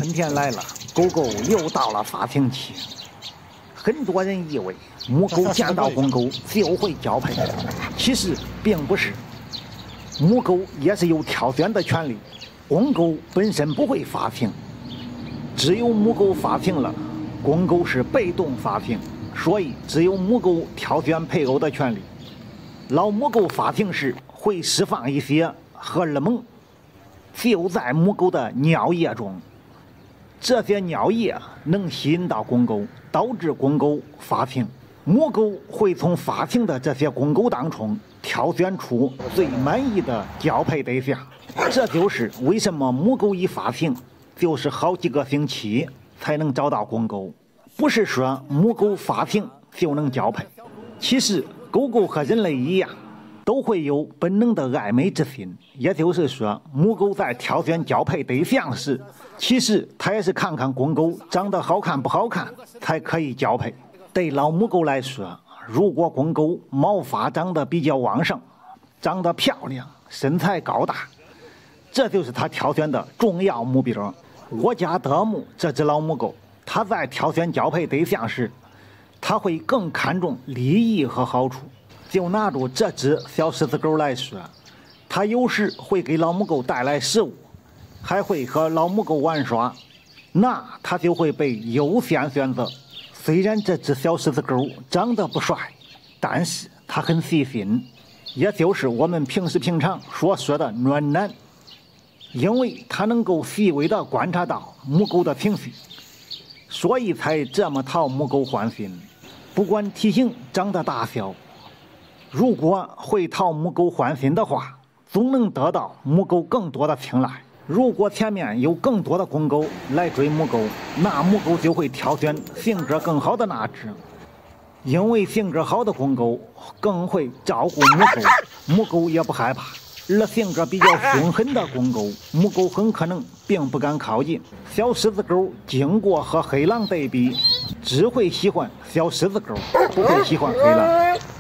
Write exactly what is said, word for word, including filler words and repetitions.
春天来了，狗狗又到了发情期。很多人以为母狗见到公狗就会交配，其实并不是。母狗也是有挑选的权利，公狗本身不会发情，只有母狗发情了，公狗是被动发情，所以只有母狗挑选配偶的权利。老母狗发情时会释放一些荷尔蒙，就在母狗的尿液中，这些尿液能吸引到公狗，导致公狗发情。母狗会从发情的这些公狗当中挑选出最满意的交配对象，这就是为什么母狗一发情就是好几个星期才能找到公狗。不是说母狗发情就能交配，其实狗狗和人类一样，都会有本能的爱美之心。也就是说，母狗在挑选交配对象时，其实它也是看看公狗长得好看不好看才可以交配。对老母狗来说，如果公狗毛发长得比较旺盛，长得漂亮，身材高大，这就是它挑选的重要目标。我家德姆这只老母狗，它在挑选交配对象时，它会更看重利益和好处。就拿住这只小狮子狗来说，它有时会给老母狗带来食物，还会和老母狗玩耍，那它就会被优先选择。虽然这只小狮子狗长得不帅，但是它很细心，也就是我们平时平常所说的暖男，因为它能够细微地观察到母狗的情绪，所以才这么讨母狗欢心。不管体型长得大小，如果会讨母狗欢心的话，总能得到母狗更多的青睐。如果前面有更多的公狗来追母狗，那母狗就会挑选性格更好的那只，因为性格好的公狗更会照顾母狗，母狗也不害怕。而性格比较凶狠的公狗，母狗很可能并不敢靠近。小狮子狗经过和黑狼对比，只会喜欢小狮子狗，不会喜欢黑狼。